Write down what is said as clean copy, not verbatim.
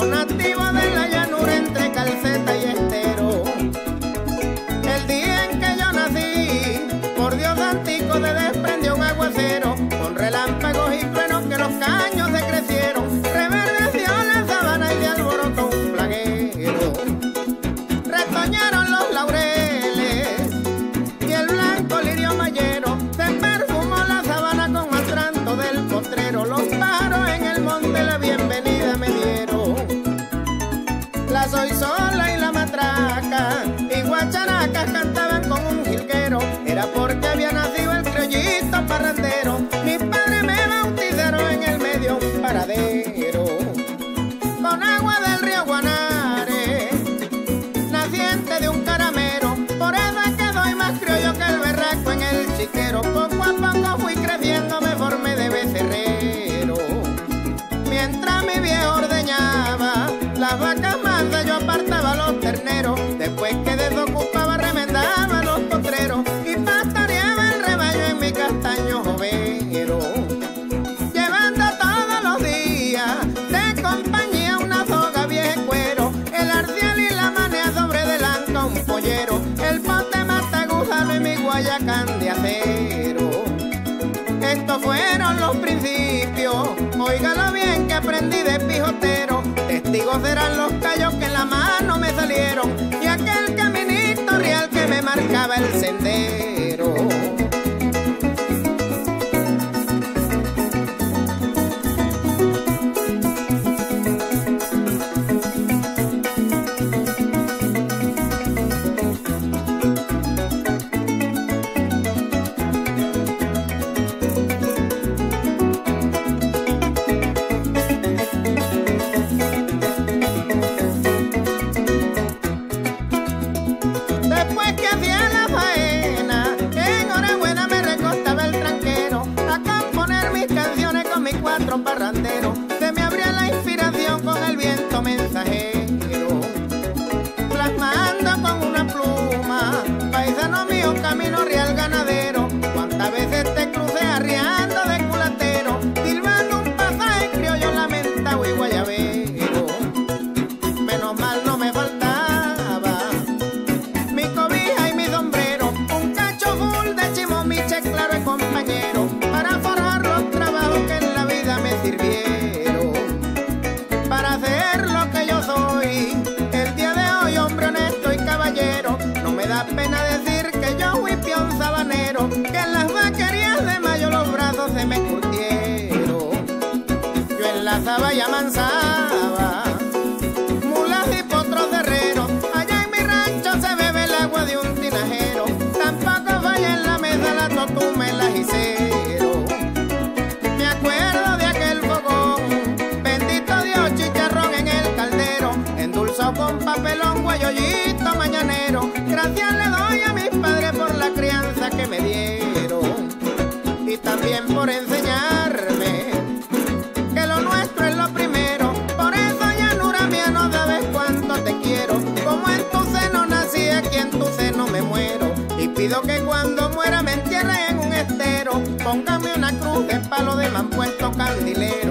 granjero nativo de la llanura entre calceta y estero. El día en que yo nací, por Dios antico se desprendió un aguacero, con relámpagos y truenos que los caños se crecieron. Reverdeció la sabana y de alboroto un flaguero. Retoñaron los laureles y el blanco lirio mayero. Se perfumó la sabana con astranto del potrero. Los pájaros en el monte la bienvenida me dieron. La soy sola y la matraca y guacharacas cantaban con un jilguero. Era porque había nacido el criollito parrandero. Mis padres me bautizaron en el medio un paradero. Con agua del río Guanare, naciente de un caramero. Por eso que doy más criollo que el berraco en el chiquero. Poco a poco fui creciendo, me formé de becerrero. Mientras mi viejo ordeñaba las vacas mansas, yo apartaba los terneros. Después que desocupaba, remendaba los potreros y pastoreaba el rebaño en mi castaño jovero. Llevando todos los días de compañía una soga vieja en cuero, el arcial y la manea sobre delanca un pollero, el pote mataguzano y mi guayacán de acero. Estos fueron los principios, óigalo bien que aprendí de pijotero. Testigos serán los callos que en la mano me salieron y aquel caminito real que me marcaba el sendero. Después que hacía la faena, enhorabuena me recostaba el tranquero a componer mis canciones con mis cuatro parranderos. Se me abría la inspiración con el viento mensajero, plasmando con una pluma, paisano mío, camino real ganadero. Cuántas veces te crucé arriando de culatero, silbando un pasaje criollo lamentado y guayabero. Menos mal no me faltaba mi cobija y mi sombrero, un cacho full de chimomiche claro y compañero, para forjar los trabajos que en la vida me sirvieron, para hacer lo que yo soy el día de hoy, hombre honesto y caballero. No me da pena decir que yo fui peón sabanero, que en las vaquerías de mayo los brazos se me curtieron. Yo enlazaba y amansaba mulas y potros de herrero. Allá en mi rancho se bebe el agua de un tinajero. Tampoco falla en la mesa la totuma, el ajicero. Me acuerdo de aquel fogón, bendito Dios, chicharrón en el caldero, endulzado con papelón, guayollito mañanero. Gracias le doy a mis padres por la crianza que me dieron y también por enseñarme que lo nuestro es lo primero. Por eso llanura mía, no sabes cuánto te quiero. Como en tu seno nací, aquí en tu seno me muero. Y pido que cuando muera me entierren en un estero. Póngame una cruz de palo de mampuesto candilero.